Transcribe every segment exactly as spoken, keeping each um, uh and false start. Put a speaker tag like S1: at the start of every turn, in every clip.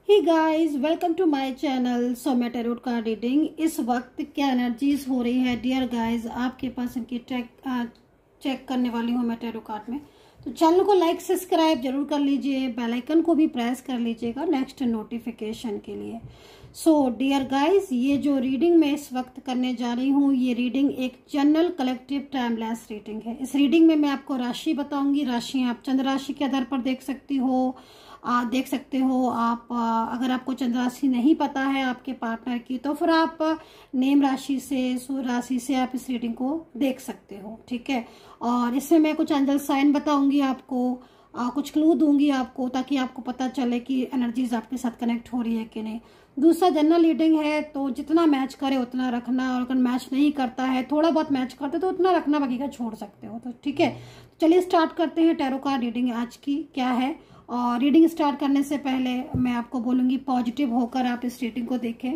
S1: Hey guys, welcome to my channel Saumya tarot card reading. इस वक्त क्या एनर्जीज हो रही है डियर गाइस आपके पास, इनकी ट्रैक चेक करने वाली हूँ मैं टैरो कार्ड में। तो चैनल को लाइक सब्सक्राइब जरूर कर लीजिए, बेल आइकन को भी प्रेस कर लीजिएगा नेक्स्ट नोटिफिकेशन के लिए। सो डियर गाइस, ये जो रीडिंग मैं इस वक्त करने जा रही हूँ, ये रीडिंग एक जनरल कलेक्टिव टाइमलेस रीडिंग है। इस रीडिंग में मैं आपको राशि बताऊंगी। राशि आप चंद्र राशि के आधार पर देख सकती हो, आप देख सकते हो। आप अगर आपको चंद्र राशि नहीं पता है आपके पार्टनर की, तो फिर आप नेम राशि से, सूर्य राशि से आप इस रीडिंग को देख सकते हो, ठीक है। और इसमें मैं कुछ एंजल साइन बताऊंगी आपको, आ, कुछ क्लू दूंगी आपको, ताकि आपको पता चले कि एनर्जीज आपके साथ कनेक्ट हो रही है कि नहीं। दूसरा जनरल रीडिंग है, तो जितना मैच करे उतना रखना, और अगर मैच नहीं करता है, थोड़ा बहुत मैच करते तो उतना रखना, बाकी का छोड़ सकते हो। तो ठीक है, चलिए स्टार्ट करते हैं। टैरो कार्ड रीडिंग आज की क्या है। और रीडिंग स्टार्ट करने से पहले मैं आपको बोलूंगी पॉजिटिव होकर आप इस रीडिंग को देखें।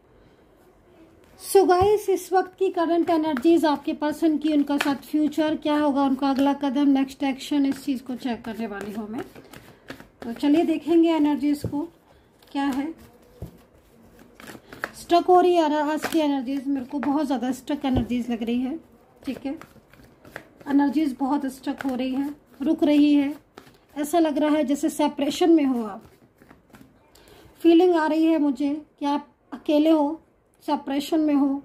S1: सो गाइस, इस वक्त की करंट एनर्जीज आपके पर्सन की, उनका साथ फ्यूचर क्या होगा, उनका अगला कदम, नेक्स्ट एक्शन, इस चीज को चेक करने वाली हूँ मैं। तो चलिए देखेंगे एनर्जीज को क्या है। स्टक हो रही है आज की एनर्जीज, मेरे को बहुत ज्यादा स्टक एनर्जीज लग रही है, ठीक है। एनर्जीज बहुत स्टक हो रही है, रुक रही है। ऐसा लग रहा है जैसे सेपरेशन में हो आप। फीलिंग आ रही है मुझे कि आप अकेले हो, सेपरेशन में हो,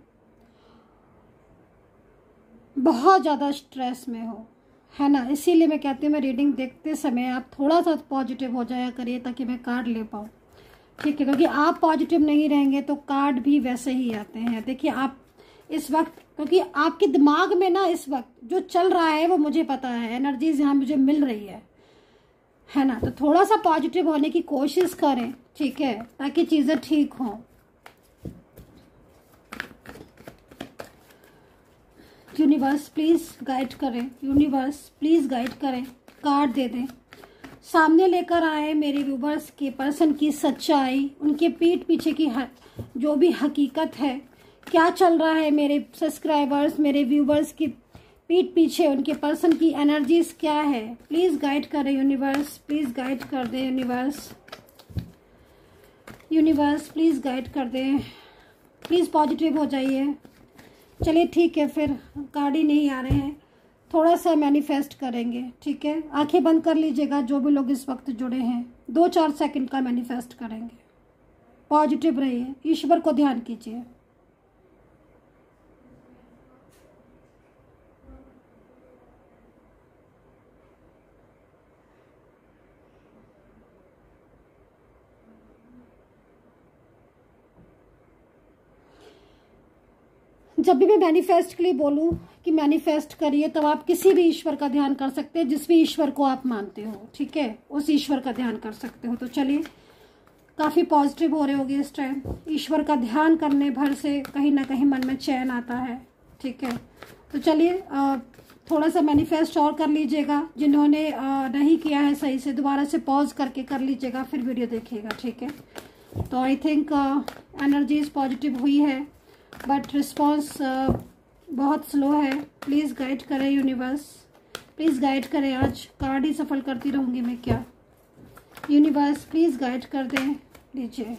S1: बहुत ज़्यादा स्ट्रेस में हो, है ना। इसीलिए मैं कहती हूँ मैं रीडिंग देखते समय आप थोड़ा सा पॉजिटिव हो जाया करिए, ताकि मैं कार्ड ले पाऊँ, ठीक है। क्योंकि आप पॉजिटिव नहीं रहेंगे तो कार्ड भी वैसे ही आते हैं। देखिए आप इस वक्त, क्योंकि आपके दिमाग में ना इस वक्त जो चल रहा है वो मुझे पता है, एनर्जीज यहाँ मुझे मिल रही है है ना। तो थोड़ा सा पॉजिटिव होने की कोशिश करें, ठीक है, ताकि चीजें ठीक हों। यूनिवर्स प्लीज गाइड करें, यूनिवर्स प्लीज गाइड करें, कार्ड दे दें। सामने लेकर आए मेरे व्यूवर्स के पर्सन की सच्चाई, उनके पीठ पीछे की जो भी हकीकत है, क्या चल रहा है मेरे सब्सक्राइबर्स, मेरे व्यूवर्स की पीठ पीछे उनके पर्सन की एनर्जीज क्या है। प्लीज गाइड करें यूनिवर्स, प्लीज गाइड कर दें यूनिवर्स, यूनिवर्स प्लीज गाइड कर दें, प्लीज पॉजिटिव हो जाइए। चलिए ठीक है, फिर कार्ड ही नहीं आ रहे हैं, थोड़ा सा मैनिफेस्ट करेंगे, ठीक है। आंखें बंद कर लीजिएगा जो भी लोग इस वक्त जुड़े हैं, दो चार सेकंड का मैनिफेस्ट करेंगे। पॉजिटिव रहिए, ईश्वर को ध्यान कीजिए। जब भी मैं मैनिफेस्ट के लिए बोलूं कि मैनिफेस्ट करिए, तब आप किसी भी ईश्वर का ध्यान कर सकते हैं, जिस भी ईश्वर को आप मानते हो, ठीक है, उस ईश्वर का ध्यान कर सकते हो। तो चलिए, काफी पॉजिटिव हो रहे होगे इस टाइम। ईश्वर का ध्यान करने भर से कहीं ना कहीं मन में चैन आता है, ठीक है। तो चलिए थोड़ा सा मैनिफेस्ट और कर लीजिएगा। जिन्होंने नहीं किया है सही से, दोबारा से पॉज करके कर लीजिएगा, फिर वीडियो देखिएगा, ठीक है। तो आई थिंक एनर्जीज पॉजिटिव हुई है, बट रिस्पॉन्स uh, बहुत स्लो है। प्लीज़ गाइड करें यूनिवर्स, प्लीज़ गाइड करें। आज कार्ड ही सफल करती रहूँगी मैं क्या। यूनिवर्स प्लीज़ गाइड कर दें। लीजिए,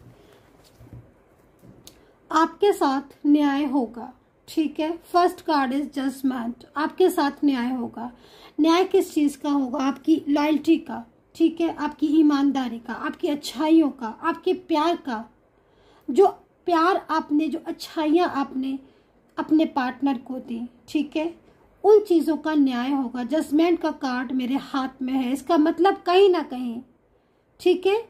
S1: आपके साथ न्याय होगा, ठीक है। फर्स्ट कार्ड इज जजमेंट, आपके साथ न्याय होगा। न्याय किस चीज़ का होगा? आपकी लॉयल्टी का, ठीक है, आपकी ईमानदारी का, आपकी अच्छाइयों का, आपके प्यार का। जो प्यार आपने, जो अच्छाइयाँ आपने अपने पार्टनर को दी, ठीक है, उन चीज़ों का न्याय होगा। जजमेंट का कार्ड मेरे हाथ में है, इसका मतलब कहीं ना कहीं, ठीक है,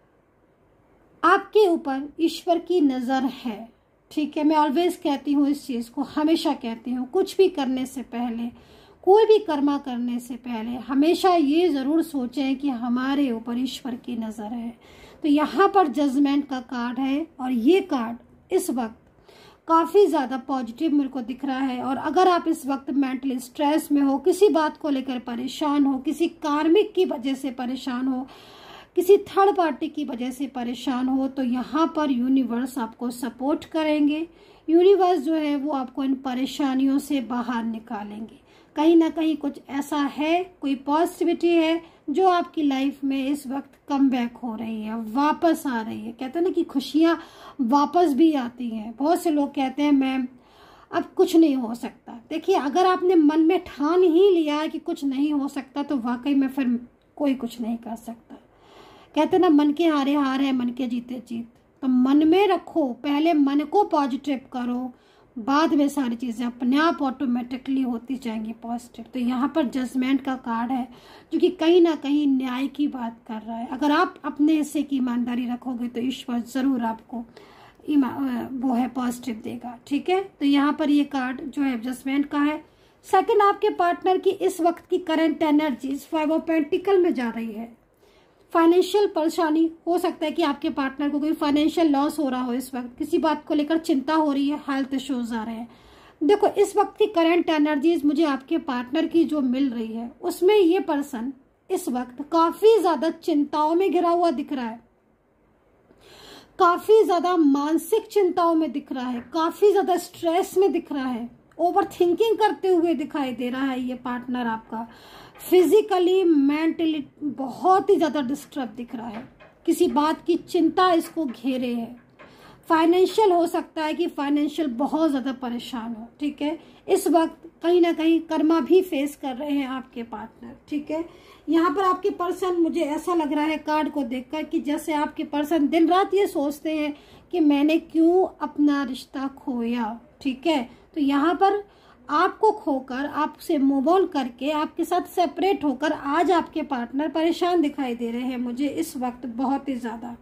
S1: आपके ऊपर ईश्वर की नज़र है, ठीक है। मैं ऑलवेज कहती हूँ इस चीज़ को, हमेशा कहती हूँ, कुछ भी करने से पहले, कोई भी कर्मा करने से पहले हमेशा ये ज़रूर सोचें कि हमारे ऊपर ईश्वर की नज़र है। तो यहाँ पर जजमेंट का कार्ड है, और ये कार्ड इस वक्त काफ़ी ज़्यादा पॉजिटिव मेरे को दिख रहा है। और अगर आप इस वक्त मेंटली स्ट्रेस में हो, किसी बात को लेकर परेशान हो, किसी कार्मिक की वजह से परेशान हो, किसी थर्ड पार्टी की वजह से परेशान हो, तो यहाँ पर यूनिवर्स आपको सपोर्ट करेंगे। यूनिवर्स जो है वो आपको इन परेशानियों से बाहर निकालेंगे। कहीं ना कहीं कुछ ऐसा है, कोई पॉजिटिविटी है जो आपकी लाइफ में इस वक्त कम बैक हो रही है, वापस आ रही है। कहते हैं ना कि खुशियाँ वापस भी आती हैं। बहुत से लोग कहते हैं मैम अब कुछ नहीं हो सकता। देखिए, अगर आपने मन में ठान ही लिया है कि कुछ नहीं हो सकता तो वाकई में फिर कोई कुछ नहीं कर सकता। कहते हैं ना मन के हारे हार है, मन के जीते जीत। तो मन में रखो, पहले मन को पॉजिटिव करो, बाद में सारी चीज़ें अपने आप ऑटोमेटिकली होती जाएंगी पॉजिटिव। तो यहाँ पर जजमेंट का कार्ड है जो कि कहीं ना कहीं न्याय की बात कर रहा है। अगर आप अपने हिस्से की ईमानदारी रखोगे तो ईश्वर ज़रूर आपको वो है पॉजिटिव देगा। ठीक है, तो यहाँ पर ये कार्ड जो है एडजस्टमेंट का है। सेकंड, आपके पार्टनर की इस वक्त की current energies five of pentacle में जा रही है। फाइनेंशियल परेशानी हो सकता है कि आपके पार्टनर को कोई फाइनेंशियल लॉस हो रहा हो, इस वक्त किसी बात को लेकर चिंता हो रही है, हेल्थ इश्यूज आ रहे हैं। देखो, इस वक्त की करंट एनर्जीज मुझे आपके पार्टनर की जो मिल रही है उसमें ये पर्सन इस वक्त काफी ज्यादा चिंताओं में घिरा हुआ दिख रहा है, काफी ज्यादा मानसिक चिंताओं में दिख रहा है, काफी ज्यादा स्ट्रेस में दिख रहा है, ओवर थिंकिंग करते हुए दिखाई दे रहा है। ये पार्टनर आपका फिजिकली मेंटली बहुत ही ज्यादा डिस्टर्ब दिख रहा है, किसी बात की चिंता इसको घेरे है। फाइनेंशियल हो सकता है कि फाइनेंशियल बहुत ज्यादा परेशान हो। ठीक है, इस वक्त कहीं ना कहीं कर्मा भी फेस कर रहे हैं आपके पार्टनर। ठीक है, यहाँ पर आपके पर्सन, मुझे ऐसा लग रहा है कार्ड को देखकर कि जैसे आपके पर्सन दिन रात ये सोचते हैं कि मैंने क्यों अपना रिश्ता खोया। ठीक है, तो यहाँ पर आपको खोकर, आपसे मूव ऑन करके, आपके साथ सेपरेट होकर आज आपके पार्टनर परेशान दिखाई दे रहे हैं मुझे इस वक्त बहुत ही ज्यादा।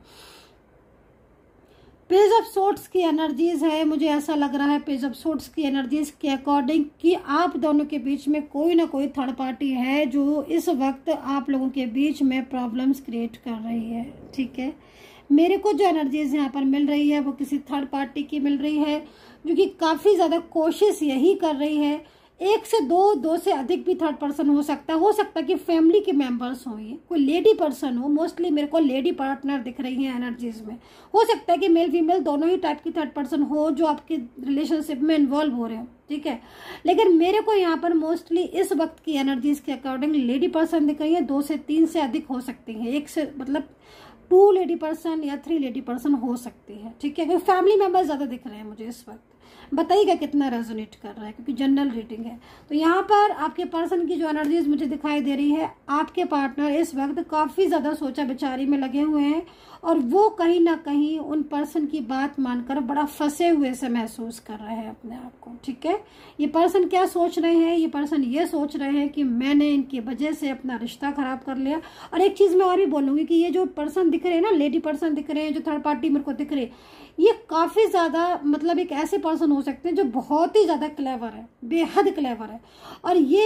S1: पेज ऑफ सोर्ट्स की एनर्जीज है, मुझे ऐसा लग रहा है पेज ऑफ सोर्ट्स की एनर्जीज के अकॉर्डिंग कि आप दोनों के बीच में कोई ना कोई थर्ड पार्टी है जो इस वक्त आप लोगों के बीच में प्रॉब्लम्स क्रिएट कर रही है। ठीक है, मेरे को जो एनर्जीज यहाँ पर मिल रही है वो किसी थर्ड पार्टी की मिल रही है जो कि काफी ज्यादा कोशिश यही कर रही है। एक से दो, दो से अधिक भी थर्ड पर्सन हो सकता है, हो सकता है कि फैमिली के मेंबर्स हो, ये कोई लेडी पर्सन हो। मोस्टली मेरे को लेडी पार्टनर दिख रही है एनर्जीज में। हो सकता है कि मेल फीमेल दोनों ही टाइप की थर्ड पर्सन हो जो आपके रिलेशनशिप में इन्वॉल्व हो रहे हो। ठीक है, लेकिन मेरे को यहाँ पर मोस्टली इस वक्त की एनर्जीज के अकॉर्डिंग लेडी पर्सन दिख रही है। दो से तीन से अधिक हो सकती है, एक से मतलब टू लेडी पर्सन या थ्री लेडी पर्सन हो सकती है। ठीक है, क्योंकि फैमिली मेंबर ज्यादा दिख रहे हैं मुझे इस वक्त। बताइएगा कितना रेजोनेट कर रहा है, क्योंकि जनरल रीडिंग है। तो यहाँ पर आपके पर्सन की जो एनर्जीज मुझे दिखाई दे रही है, आपके पार्टनर इस वक्त काफी ज्यादा सोचा विचारी में लगे हुए हैं और वो कहीं ना कहीं उन पर्सन की बात मानकर बड़ा फंसे हुए से महसूस कर रहे हैं अपने आप को। ठीक है, ये पर्सन क्या सोच रहे हैं, ये पर्सन ये सोच रहे हैं कि मैंने इनकी वजह से अपना रिश्ता खराब कर लिया। और एक चीज मैं और भी बोलूंगी कि ये जो पर्सन दिख रहे हैं ना, लेडी पर्सन दिख रहे हैं, जो थर्ड पार्टी मेरे को दिख रही है, ये काफी ज्यादा मतलब एक ऐसे पर्सन हो सकते हैं जो बहुत ही ज्यादा क्लेवर है, बेहद क्लेवर है। और ये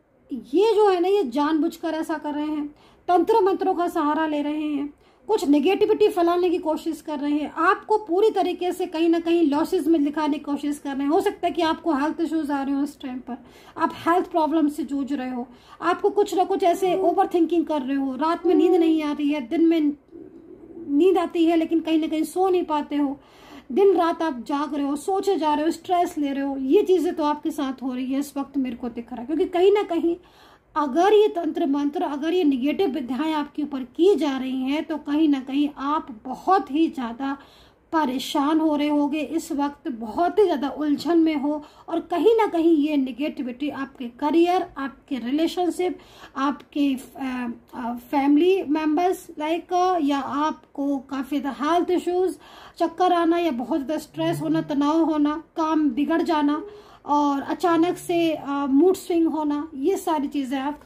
S1: ये जो है ना, ये जानबूझकर ऐसा कर रहे हैं, तंत्र मंत्रों का सहारा ले रहे हैं, कुछ नेगेटिविटी फैलाने की कोशिश कर रहे हैं, आपको पूरी तरीके से कहीं ना कहीं लॉसेस में दिखाने की कोशिश कर रहे हैं। हो सकता है कि आपको हेल्थ इश्यूज आ रहे हो, इस टाइम पर आप हेल्थ प्रॉब्लम से जूझ रहे हो, आपको कुछ ना कुछ ऐसे ओवर थिंकिंग कर रहे हो, रात में नींद नहीं आ रही है, दिन में नींद आती है लेकिन कहीं ना कहीं सो नहीं पाते हो, दिन रात आप जाग रहे हो, सोचे जा रहे हो, स्ट्रेस ले रहे हो। ये चीजें तो आपके साथ हो रही है इस वक्त, मेरे को दिख रहा है। क्योंकि कहीं ना कहीं अगर ये तंत्र मंत्र, अगर ये निगेटिव विद्याएं आपके ऊपर की जा रही हैं तो कहीं ना कहीं आप बहुत ही ज्यादा परेशान हो रहे होगे इस वक्त, बहुत ही ज्यादा उलझन में हो। और कहीं ना कहीं ये निगेटिविटी आपके करियर, आपके रिलेशनशिप, आपके फैमिली मेंबर्स लाइक, या आपको काफी ज्यादा हेल्थ इश्यूज, चक्कर आना या बहुत ज्यादा स्ट्रेस होना, तनाव होना, काम बिगड़ जाना और अचानक से मूड स्विंग होना, ये सारी चीजें आप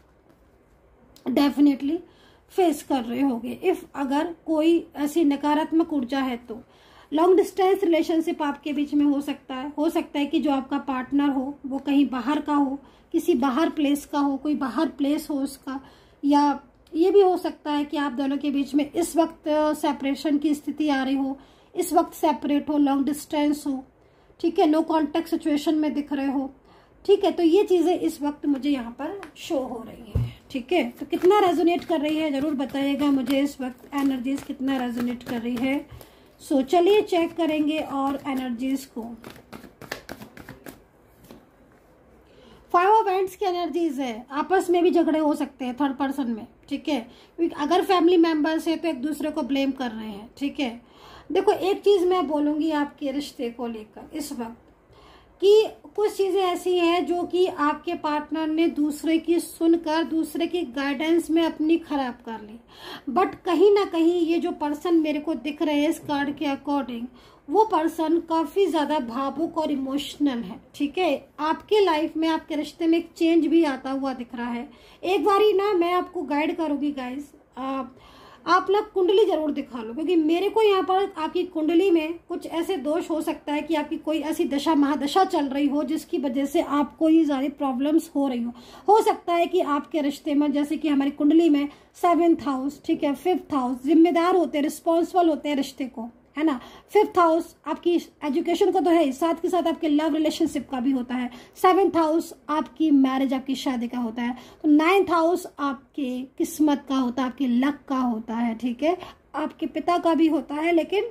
S1: डेफिनेटली फेस कर रहे होगे। इफ अगर कोई ऐसी नकारात्मक ऊर्जा है तो लॉन्ग डिस्टेंस रिलेशनशिप आपके बीच में हो सकता है। हो सकता है कि जो आपका पार्टनर हो वो कहीं बाहर का हो, किसी बाहर प्लेस का हो, कोई बाहर प्लेस हो उसका, या ये भी हो सकता है कि आप दोनों के बीच में इस वक्त सेपरेशन की स्थिति आ रही हो, इस वक्त सेपरेट हो, लॉन्ग डिस्टेंस हो। ठीक है, नो कॉन्टेक्ट सिचुएशन में दिख रहे हो। ठीक है, तो ये चीजें इस वक्त मुझे यहाँ पर शो हो रही है। ठीक है, तो कितना रेजोनेट कर रही है जरूर बताइएगा मुझे इस वक्त एनर्जीज कितना रेजोनेट कर रही है। सो चलिए चेक करेंगे और एनर्जीज को। फाइव ऑफ एंड पेरेंट्स की एनर्जीज है, आपस में भी झगड़े हो सकते हैं थर्ड पर्सन में, ठीक है। अगर फैमिली मेंबर्स है तो एक दूसरे को ब्लेम कर रहे हैं, ठीक है। देखो एक चीज मैं बोलूंगी आपके रिश्ते को लेकर इस वक्त कि कुछ चीजें ऐसी हैं जो कि आपके पार्टनर ने दूसरे की सुनकर दूसरे की गाइडेंस में अपनी खराब कर ली, बट कहीं ना कहीं ये जो पर्सन मेरे को दिख रहे हैं इस कार्ड के अकॉर्डिंग, वो पर्सन काफी ज्यादा भावुक और इमोशनल है, ठीक है। आपके लाइफ में आपके रिश्ते में एक चेंज भी आता हुआ दिख रहा है। एक बारी ना मैं आपको गाइड करूंगी गाइस, आप आप ना कुंडली जरूर दिखा लो, क्योंकि मेरे को यहाँ पर आपकी कुंडली में कुछ ऐसे दोष हो सकता है कि आपकी कोई ऐसी दशा महादशा चल रही हो जिसकी वजह से आपको ये सारी प्रॉब्लम्स हो रही हो हो सकता है कि आपके रिश्ते में, जैसे कि हमारी कुंडली में सेवेंथ हाउस, ठीक है, फिफ्थ हाउस जिम्मेदार होते हैं, रिस्पॉन्सिबल होते हैं रिश्ते को, है ना। फिफ्थ हाउस आपकी एजुकेशन का तो है, साथ के साथ आपके लव रिलेशनशिप का भी होता है। सेवेंथ हाउस आपकी मैरिज, आपकी शादी का होता है। तो नाइन्थ हाउस आपके किस्मत का होता है, आपके लक का होता है, ठीक है। आपके पिता का भी होता है, लेकिन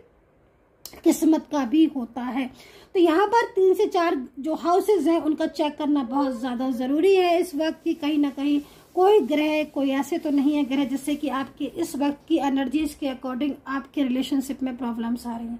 S1: किस्मत का भी होता है। तो यहाँ पर तीन से चार जो हाउसेज हैं उनका चेक करना बहुत ज्यादा जरूरी है इस वक्त की कहीं ना कहीं कोई ग्रह, कोई ऐसे तो नहीं है ग्रह जिससे कि आपके इस वक्त की एनर्जीज के अकॉर्डिंग आपके रिलेशनशिप में प्रॉब्लम्स आ रही हैं।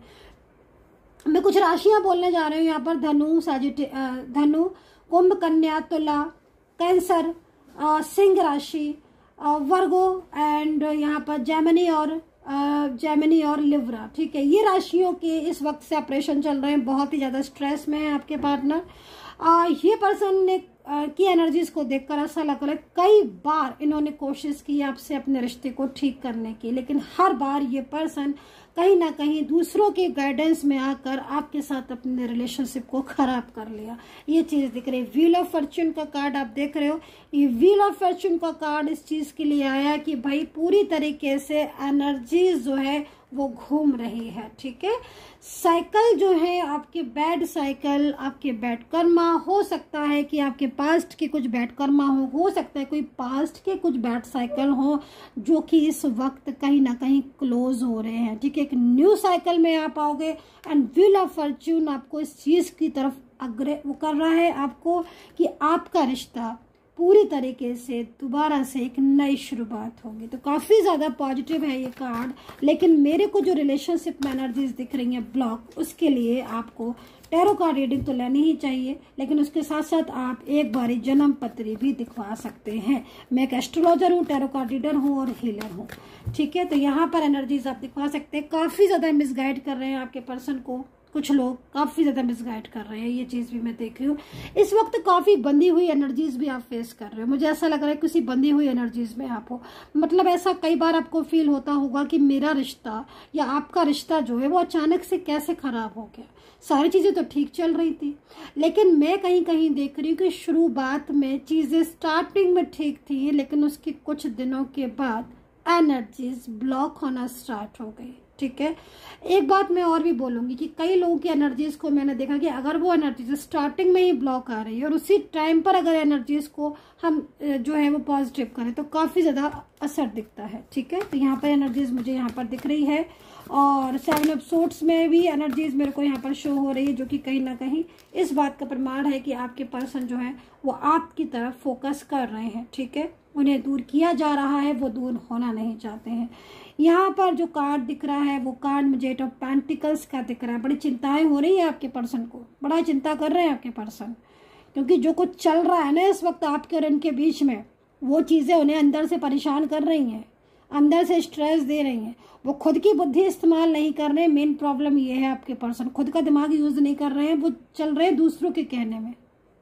S1: मैं कुछ राशियां बोलने जा रही हूँ यहाँ पर, धनु, साजिटे धनु, कुंभ, कन्या, तुला, कैंसर, सिंह राशि, वर्गो एंड यहाँ पर जेमिनी और जेमिनी और लिब्रा, ठीक है। ये राशियों के इस वक्त से ऑपरेशन चल रहे हैं, बहुत ही ज्यादा स्ट्रेस में है आपके पार्टनर। आ, ये पर्सन ने आ, की एनर्जीज को देखकर ऐसा लग रहा है कई बार इन्होंने कोशिश की आपसे अपने रिश्ते को ठीक करने की, लेकिन हर बार ये पर्सन कहीं ना कहीं दूसरों के गाइडेंस में आकर आपके साथ अपने रिलेशनशिप को खराब कर लिया। ये चीज दिख रही है। व्हील ऑफ फॉर्च्यून का कार्ड आप देख रहे हो, ये व्हील ऑफ फॉर्च्यून का कार्ड इस चीज के लिए आया कि भाई पूरी तरीके से एनर्जीज जो है वो घूम रही है, ठीक है। साइकिल जो है आपके बैड साइकिल, आपके बैड कर्मा, हो सकता है कि आपके पास्ट के कुछ बैड कर्मा हो हो सकता है कोई पास्ट के कुछ बैड साइकिल हो जो कि इस वक्त कहीं ना कहीं क्लोज हो रहे हैं, ठीक है। एक न्यू साइकिल में आप आओगे एंड व्हील ऑफ फॉर्च्यून आपको इस चीज की तरफ अग्रे वो कर रहा है आपको कि आपका रिश्ता पूरी तरीके से दोबारा से एक नई शुरुआत होगी। तो काफी ज्यादा पॉजिटिव है ये कार्ड, लेकिन मेरे को जो रिलेशनशिप में एनर्जीज दिख रही है ब्लॉक, उसके लिए आपको टैरो कार्ड रीडिंग तो लेनी ही चाहिए, लेकिन उसके साथ साथ आप एक बारी जन्म पत्री भी दिखवा सकते हैं। मैं एक एस्ट्रोलॉजर हूँ, टैरो कार्ड रीडर हूँ और हीलर हूँ, ठीक है। तो यहाँ पर एनर्जीज आप दिखवा सकते हैं। काफी ज्यादा मिसगाइड कर रहे हैं आपके पर्सन को, कुछ लोग काफी ज्यादा मिसगाइड कर रहे हैं, ये चीज भी मैं देख रही हूँ। इस वक्त काफी बंधी हुई एनर्जीज भी आप फेस कर रहे हो, मुझे ऐसा लग रहा है किसी बंधी हुई एनर्जीज में आप हो। मतलब ऐसा कई बार आपको फील होता होगा कि मेरा रिश्ता या आपका रिश्ता जो है वो अचानक से कैसे खराब हो गया। सारी चीजें तो ठीक चल रही थी, लेकिन मैं कहीं कहीं देख रही हूँ कि शुरुआत में चीजें स्टार्टिंग में ठीक थी, लेकिन उसके कुछ दिनों के बाद एनर्जीज ब्लॉक होना स्टार्ट हो गई, ठीक है। एक बात मैं और भी बोलूंगी कि कई लोगों की एनर्जीज को मैंने देखा कि अगर वो एनर्जीज स्टार्टिंग में ही ब्लॉक आ रही है और उसी टाइम पर अगर एनर्जीज को हम जो है वो पॉजिटिव करें तो काफी ज्यादा असर दिखता है, ठीक है। तो यहाँ पर एनर्जीज मुझे यहाँ पर दिख रही है और सेवन ऑफ सोर्ड्स में भी एनर्जीज मेरे को यहाँ पर शो हो रही है, जो कि कहीं ना कहीं इस बात का प्रमाण है कि आपके पर्सन जो है वो आपकी तरफ फोकस कर रहे हैं, ठीक है। उन्हें दूर किया जा रहा है, वो दूर होना नहीं चाहते हैं। यहाँ पर जो कार्ड दिख रहा है वो कार्ड मुझे एट ऑफ पेंटिकल्स का दिख रहा है। बड़ी चिंताएं हो रही है आपके पर्सन को, बड़ा चिंता कर रहे हैं आपके पर्सन, क्योंकि जो कुछ चल रहा है ना इस वक्त आपके और इनके बीच में, वो चीजें उन्हें अंदर से परेशान कर रही हैं, अंदर से स्ट्रेस दे रही हैं। वो खुद की बुद्धि इस्तेमाल नहीं कर रहे हैं। मेन प्रॉब्लम ये है आपके पर्सन खुद का दिमाग यूज नहीं कर रहे हैं, वो चल रहे हैं दूसरों के कहने में।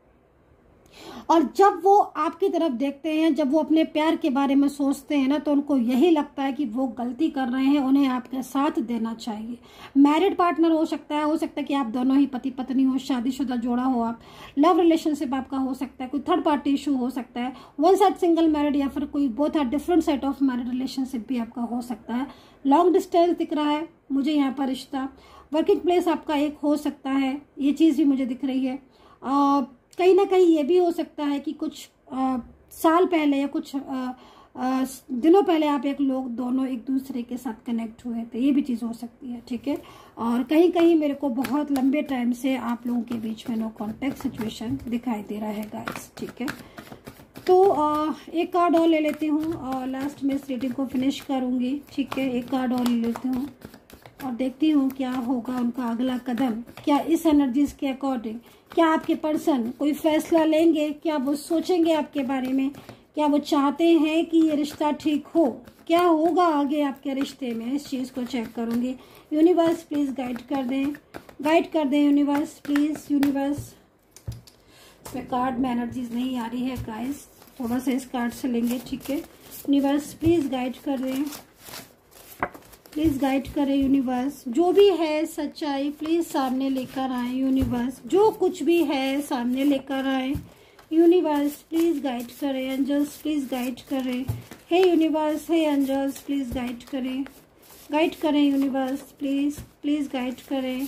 S1: और जब वो आपकी तरफ देखते हैं, जब वो अपने प्यार के बारे में सोचते हैं ना, तो उनको यही लगता है कि वो गलती कर रहे हैं, उन्हें आपके साथ देना चाहिए। मैरिड पार्टनर हो सकता है, हो सकता है कि आप दोनों ही पति पत्नी हो, शादीशुदा जोड़ा हो, आप लव रिलेशनशिप आपका हो सकता है, कोई थर्ड पार्टी इशू हो सकता है, वन साइड सिंगल मैरिड या फिर कोई both are different side of married relationship भी आपका हो सकता है। लॉन्ग डिस्टेंस दिख रहा है मुझे यहाँ पर रिश्ता, वर्किंग प्लेस आपका एक हो सकता है, ये चीज भी मुझे दिख रही है। आ, कहीं ना कहीं ये भी हो सकता है कि कुछ आ, साल पहले या कुछ आ, दिनों पहले आप एक लोग दोनों एक दूसरे के साथ कनेक्ट हुए थे, ये भी चीज़ हो सकती है, ठीक है। और कहीं कहीं मेरे को बहुत लंबे टाइम से आप लोगों के बीच में नो कॉन्टेक्ट सिचुएशन दिखाई दे रहा है गाइस, ठीक है। तो आ, एक कार्ड और ले लेती हूँ और लास्ट में इस रीडिंग को फिनिश करूँगी, ठीक है। एक कार्ड और ले लेती हूँ और देखती हूँ क्या होगा उनका अगला कदम। क्या इस एनर्जीज के अकॉर्डिंग क्या आपके पर्सन कोई फैसला लेंगे, क्या वो सोचेंगे आपके बारे में, क्या वो चाहते हैं कि ये रिश्ता ठीक हो, क्या होगा आगे आपके रिश्ते में, इस चीज़ को चेक करूँगी। यूनिवर्स प्लीज़ गाइड कर दें, गाइड कर दें यूनिवर्स प्लीज़। यूनिवर्स इसमें कार्ड में एनर्जीज नहीं आ रही है गाइस, थोड़ा सा इस कार्ड से लेंगे, ठीक है। यूनिवर्स प्लीज़ गाइड कर दें, प्लीज़ गाइड करें यूनिवर्स। जो भी है सच्चाई प्लीज़ सामने लेकर आए यूनिवर्स, जो कुछ भी है सामने लेकर आए यूनिवर्स। प्लीज़ गाइड करें एंजल्स, प्लीज़ गाइड करें। हे यूनिवर्स, हे एंजल्स प्लीज़ गाइड करें, गाइड करें यूनिवर्स प्लीज़, प्लीज़ गाइड करें।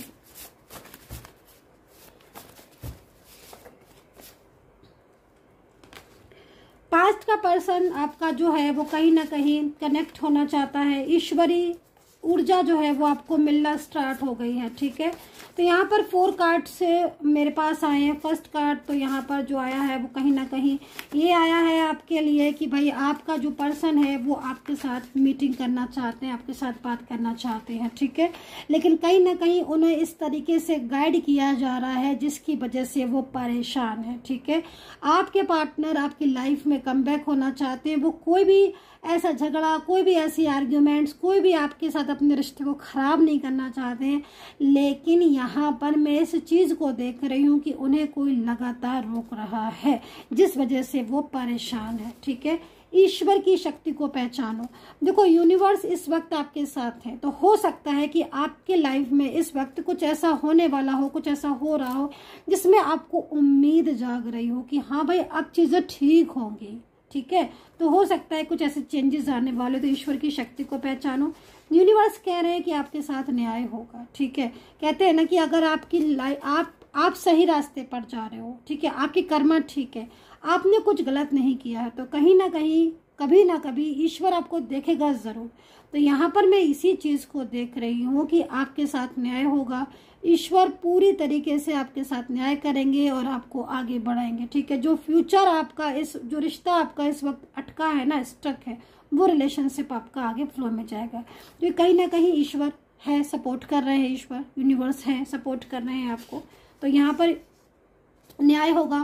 S1: पास्ट का पर्सन आपका जो है वो कहीं ना कहीं कनेक्ट होना चाहता है, ईश्वरी ऊर्जा जो है वो आपको मिलना स्टार्ट हो गई है, ठीक है। तो यहाँ पर फोर कार्ड से मेरे पास आए हैं। फर्स्ट कार्ड तो यहाँ पर जो आया है वो कहीं ना कहीं ये आया है आपके लिए कि भाई आपका जो पर्सन है वो आपके साथ मीटिंग करना चाहते हैं, आपके साथ बात करना चाहते हैं, ठीक है। लेकिन कहीं ना कहीं उन्हें इस तरीके से गाइड किया जा रहा है जिसकी वजह से वो परेशान है, ठीक है। आपके पार्टनर आपकी लाइफ में कमबैक होना चाहते हैं, वो कोई भी ऐसा झगड़ा, कोई भी ऐसी आर्ग्यूमेंट्स, कोई भी आपके साथ अपने रिश्ते को खराब नहीं करना चाहते हैं। लेकिन यहाँ पर मैं इस चीज़ को देख रही हूँ कि उन्हें कोई लगातार रोक रहा है जिस वजह से वो परेशान है, ठीक है। ईश्वर की शक्ति को पहचानो। देखो यूनिवर्स इस वक्त आपके साथ है, तो हो सकता है कि आपके लाइफ में इस वक्त कुछ ऐसा होने वाला हो, कुछ ऐसा हो रहा हो जिसमें आपको उम्मीद जाग रही हो कि हाँ भाई अब चीज़ें ठीक होंगी, ठीक है। तो हो सकता है कुछ ऐसे चेंजेस आने वाले, तो ईश्वर की शक्ति को पहचानो। यूनिवर्स कह रहे हैं कि आपके साथ न्याय होगा, ठीक है। कहते हैं ना कि अगर आपकी लाइफ आप आप सही रास्ते पर जा रहे हो, ठीक है, आपकी कर्मा ठीक है, आपने कुछ गलत नहीं किया है, तो कहीं ना कहीं कभी ना कभी ईश्वर आपको देखेगा ज़रूर। तो यहाँ पर मैं इसी चीज़ को देख रही हूँ कि आपके साथ न्याय होगा, ईश्वर पूरी तरीके से आपके साथ न्याय करेंगे और आपको आगे बढ़ाएंगे, ठीक है। जो फ्यूचर आपका, इस जो रिश्ता आपका इस वक्त अटका है ना, स्टक है, वो रिलेशनशिप आपका आगे फ्लो में जाएगा। तो कहीं ना कहीं ईश्वर है, सपोर्ट कर रहे हैं, ईश्वर यूनिवर्स है, सपोर्ट कर रहे हैं आपको। तो यहाँ पर न्याय होगा।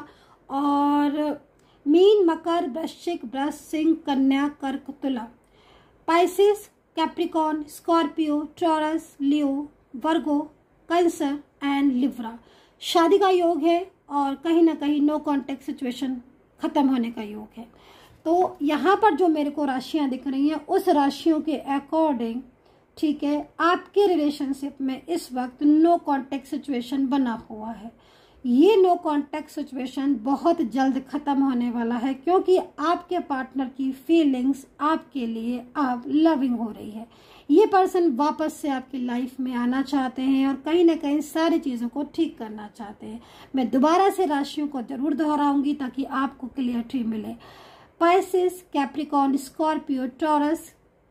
S1: और मीन, मकर, वृश्चिक, वृष, सिंह, कन्या, कर्क, तुला, Pisces, Capricorn, Scorpio, Taurus, Leo, Virgo, Cancer and Libra शादी का योग है और कहीं ना कहीं नो कॉन्टेक्ट सिचुएशन खत्म होने का योग है। तो यहाँ पर जो मेरे को राशियाँ दिख रही हैं उस राशियों के अकॉर्डिंग, ठीक है, आपके रिलेशनशिप में इस वक्त नो कॉन्टेक्ट सिचुएशन बना हुआ है। ये नो कॉन्टेक्ट सिचुएशन बहुत जल्द खत्म होने वाला है क्योंकि आपके पार्टनर की फीलिंग्स आपके लिए अब लविंग हो रही है। ये पर्सन वापस से आपकी लाइफ में आना चाहते हैं और कहीं ना कहीं सारी चीज़ों को ठीक करना चाहते हैं। मैं दोबारा से राशियों को जरूर दोहराऊंगी ताकि आपको क्लियरिटी मिले। Pisces, Capricorn, Scorpio, Taurus,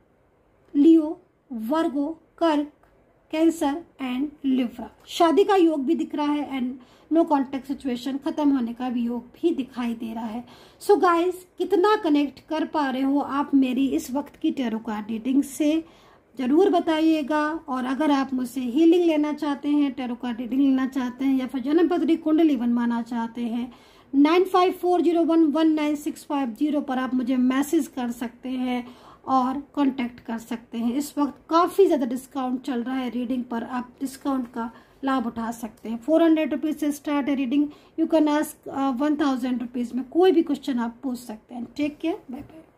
S1: Leo, Virgo, कर्क, कैंसर एंड लिब्रा शादी का योग भी दिख रहा है एंड नो कॉन्टेक्ट सिचुएशन खत्म होने का भी योग भी दिखाई दे रहा है। सो so गाइस, कितना कनेक्ट कर पा रहे हो आप मेरी इस वक्त की टैरो कार्ड रीडिंग से जरूर बताइएगा। और अगर आप मुझसे हीलिंग लेना चाहते हैं, टैरो कार्ड रीडिंग लेना चाहते हैं या फिर जन्म पत्री कुंडली बनवाना चाहते हैं, nine five four zero one one nine six five zero पर आप मुझे मैसेज कर सकते हैं और कांटेक्ट कर सकते हैं। इस वक्त काफ़ी ज़्यादा डिस्काउंट चल रहा है रीडिंग पर, आप डिस्काउंट का लाभ उठा सकते हैं। फोर हंड्रेड रुपीज़ से स्टार्ट है reading. You can ask one thousand rupees में कोई भी क्वेश्चन आप पूछ सकते हैं। Take care, bye bye.